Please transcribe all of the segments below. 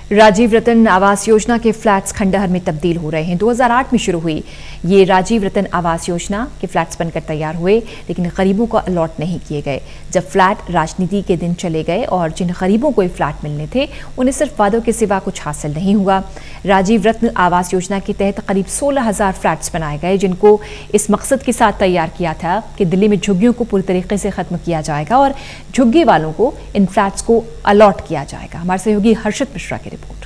राजीव रतन आवास योजना के फ्लैट्स खंडहर में तब्दील हो रहे हैं। 2008 में शुरू हुई ये राजीव रतन आवास योजना के फ्लैट्स बनकर तैयार हुए, लेकिन गरीबों को अलॉट नहीं किए गए। जब फ्लैट राजनीति के दिन चले गए और जिन गरीबों को ये फ्लैट मिलने थे उन्हें सिर्फ वादों के सिवा कुछ हासिल नहीं हुआ। राजीव रतन आवास योजना के तहत करीब 16,000 फ्लैट्स बनाए गए, जिनको इस मकसद के साथ तैयार किया था कि दिल्ली में झुग्गियों को पूरी तरीके से खत्म किया जाएगा और झुग्गी वालों को इन फ्लैट्स को अलॉट किया जाएगा। हमारे सहयोगी हर्षित मिश्रा की रिपोर्ट।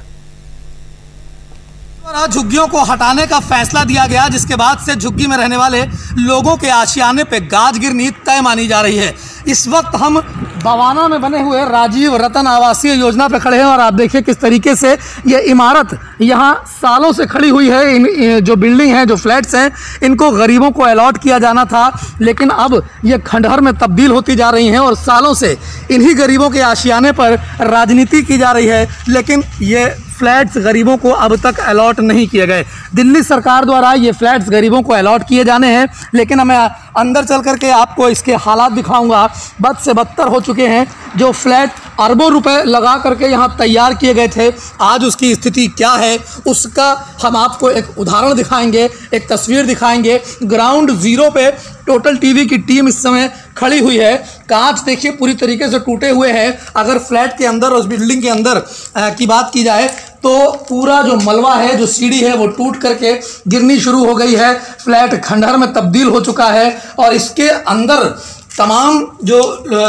झुग्गियों को हटाने का फैसला दिया गया, जिसके बाद से झुग्गी में रहने वाले लोगों के आशियाने पे गाज गिरनी तय मानी जा रही है। इस वक्त हम बवाना में बने हुए राजीव रतन आवासीय योजना पे खड़े हैं और आप देखिए किस तरीके से ये इमारत यहाँ सालों से खड़ी हुई है। इन जो बिल्डिंग है, जो फ्लैट्स हैं, इनको गरीबों को अलॉट किया जाना था, लेकिन अब ये खंडहर में तब्दील होती जा रही हैं और सालों से इन्हीं गरीबों के आशियाने पर राजनीति की जा रही है, लेकिन ये फ्लैट्स गरीबों को अब तक अलॉट नहीं किए गए। दिल्ली सरकार द्वारा ये फ्लैट्स गरीबों को अलॉट किए जाने हैं, लेकिन मैं अंदर चल करके आपको इसके हालात दिखाऊंगा। बद से बदतर हो चुके हैं। जो फ्लैट अरबों रुपए लगा करके यहाँ तैयार किए गए थे, आज उसकी स्थिति क्या है उसका हम आपको एक उदाहरण दिखाएंगे, एक तस्वीर दिखाएंगे। ग्राउंड जीरो पे टोटल टीवी की टीम इस समय खड़ी हुई है। कांच देखिए पूरी तरीके से टूटे हुए हैं। अगर फ्लैट के अंदर, उस बिल्डिंग के अंदर की बात की जाए तो पूरा जो मलबा है, जो सीढ़ी है, वो टूट करके गिरनी शुरू हो गई है। फ्लैट खंडहर में तब्दील हो चुका है और इसके अंदर तमाम जो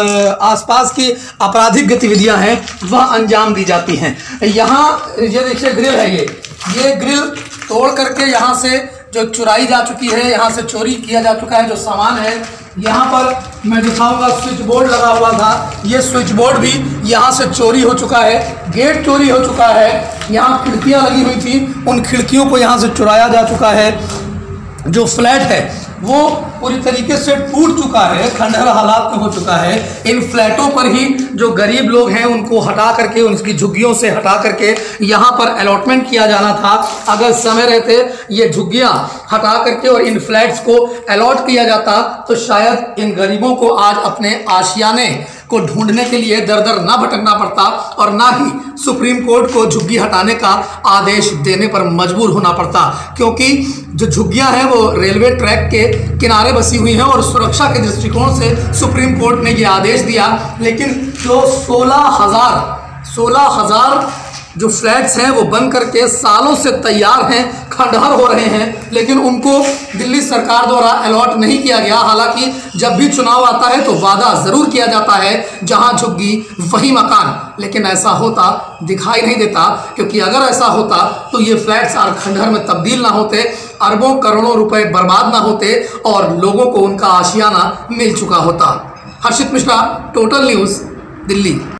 आसपास की आपराधिक गतिविधियां हैं वह अंजाम दी जाती हैं। यहाँ ये देखिए ग्रिल है, ये ग्रिल तोड़ करके यहाँ से जो चुराई जा चुकी है, यहाँ से चोरी किया जा चुका है जो सामान है। यहाँ पर मैं दिखाऊंगा स्विच बोर्ड लगा हुआ था, ये स्विच बोर्ड भी यहाँ से चोरी हो चुका है। गेट चोरी हो चुका है। यहाँ खिड़कियाँ लगी हुई थी, उन खिड़कियों को यहाँ से चुराया जा चुका है। जो फ्लैट है वो पूरी तरीके से टूट चुका है, खंडहर हालात में हो चुका है। इन फ्लैटों पर ही जो गरीब लोग हैं उनको हटा करके, उनकी झुग्गियों से हटा करके यहाँ पर अलॉटमेंट किया जाना था। अगर समय रहते ये झुग्गियाँ हटा करके और इन फ्लैट्स को अलॉट किया जाता तो शायद इन गरीबों को आज अपने आशियाने को ढूंढने के लिए दर दर ना भटकना पड़ता और ना ही सुप्रीम कोर्ट को झुग्गी हटाने का आदेश देने पर मजबूर होना पड़ता, क्योंकि जो झुग्गियां हैं वो रेलवे ट्रैक के किनारे बसी हुई हैं और सुरक्षा के दृष्टिकोण से सुप्रीम कोर्ट ने ये आदेश दिया। लेकिन जो 16,000 जो फ्लैट्स हैं वो बन करके सालों से तैयार हैं, खंडहर हो रहे हैं, लेकिन उनको दिल्ली सरकार द्वारा अलॉट नहीं किया गया। हालांकि जब भी चुनाव आता है तो वादा जरूर किया जाता है, जहां झुग्गी वही मकान, लेकिन ऐसा होता दिखाई नहीं देता। क्योंकि अगर ऐसा होता तो ये फ्लैट्स और खंडहर में तब्दील ना होते, अरबों करोड़ों रुपए बर्बाद ना होते और लोगों को उनका आशियाना मिल चुका होता। Harshit Mishra, total news, Delhi.